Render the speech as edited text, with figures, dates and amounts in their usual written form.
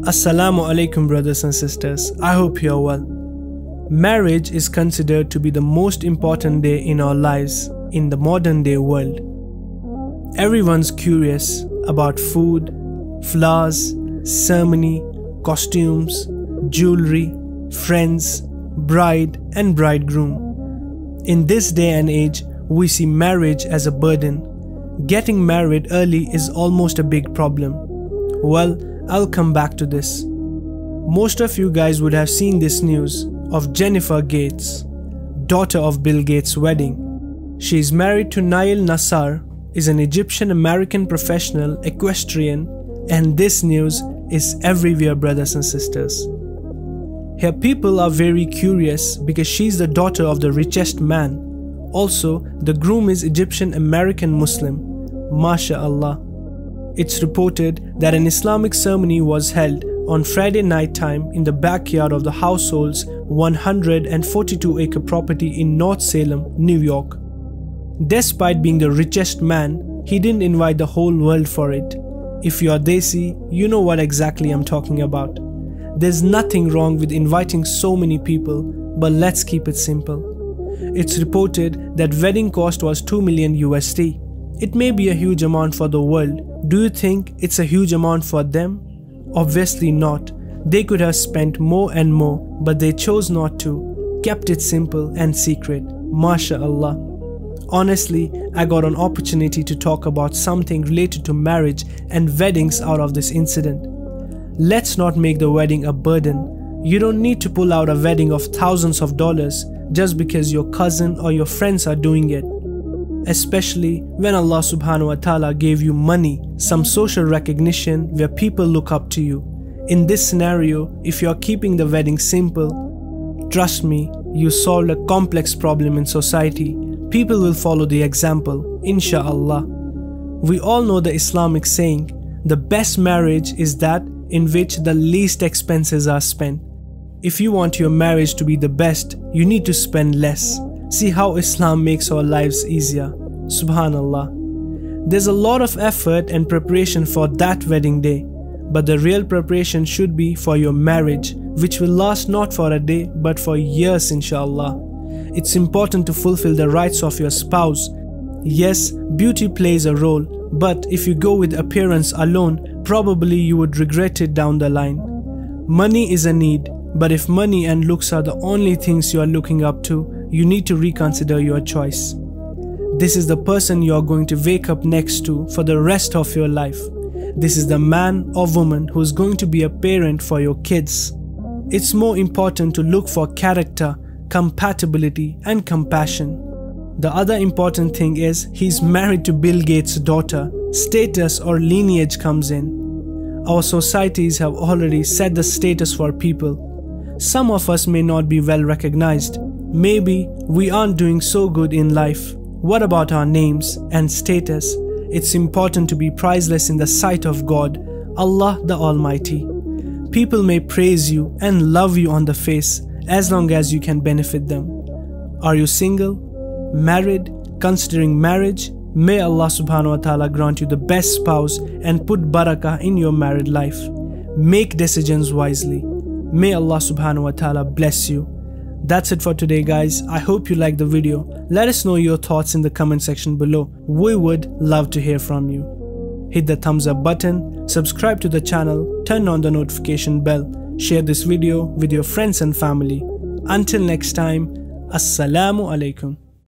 Assalamu alaikum brothers and sisters, I hope you are well. Marriage is considered to be the most important day in our lives in the modern day world. Everyone's curious about food, flowers, ceremony, costumes, jewelry, friends, bride and bridegroom. In this day and age, we see marriage as a burden. Getting married early is almost a big problem. Well, I'll come back to this. Most of you guys would have seen this news of Jennifer Gates, daughter of Bill Gates' wedding. She is married to Nail Nassar, is an Egyptian-American professional equestrian, and this news is everywhere, brothers and sisters. Here people are very curious because she's the daughter of the richest man. Also, the groom is Egyptian-American Muslim. MashaAllah. It's reported that an Islamic ceremony was held on Friday night time in the backyard of the household's 142-acre property in North Salem, New York. Despite being the richest man, he didn't invite the whole world for it. If you are Desi, you know what exactly I'm talking about. There's nothing wrong with inviting so many people, but let's keep it simple. It's reported that wedding cost was $2 million USD. It may be a huge amount for the world. Do you think it's a huge amount for them? Obviously not. They could have spent more and more, but they chose not to, kept it simple and secret. MashaAllah. Honestly, I got an opportunity to talk about something related to marriage and weddings out of this incident. Let's not make the wedding a burden. You don't need to pull out a wedding of thousands of dollars just because your cousin or your friends are doing it. Especially when Allah subhanahu wa ta'ala gave you money, some social recognition where people look up to you. In this scenario, if you are keeping the wedding simple, trust me, you solved a complex problem in society. People will follow the example, inshallah. We all know the Islamic saying, the best marriage is that in which the least expenses are spent. If you want your marriage to be the best, you need to spend less. See how Islam makes our lives easier. Subhanallah. There's a lot of effort and preparation for that wedding day, but the real preparation should be for your marriage, which will last not for a day but for years, inshallah. It's important to fulfill the rights of your spouse. Yes, beauty plays a role, but if you go with appearance alone, probably you would regret it down the line. Money is a need, but if money and looks are the only things you are looking up to, you need to reconsider your choice. This is the person you are going to wake up next to for the rest of your life. This is the man or woman who is going to be a parent for your kids. It's more important to look for character, compatibility and compassion. The other important thing is he's married to Bill Gates' daughter. Status or lineage comes in. Our societies have already set the status for people. Some of us may not be well recognized. Maybe we aren't doing so good in life. What about our names and status? It's important to be priceless in the sight of God, Allah the Almighty. People may praise you and love you on the face as long as you can benefit them. Are you single? Married? Considering marriage? May Allah subhanahu wa ta'ala grant you the best spouse and put barakah in your married life. Make decisions wisely. May Allah subhanahu wa ta'ala bless you. That's it for today, guys. I hope you liked the video. Let us know your thoughts in the comment section below. We would love to hear from you. Hit the thumbs up button, subscribe to the channel, turn on the notification bell, share this video with your friends and family. Until next time, Assalamu alaikum.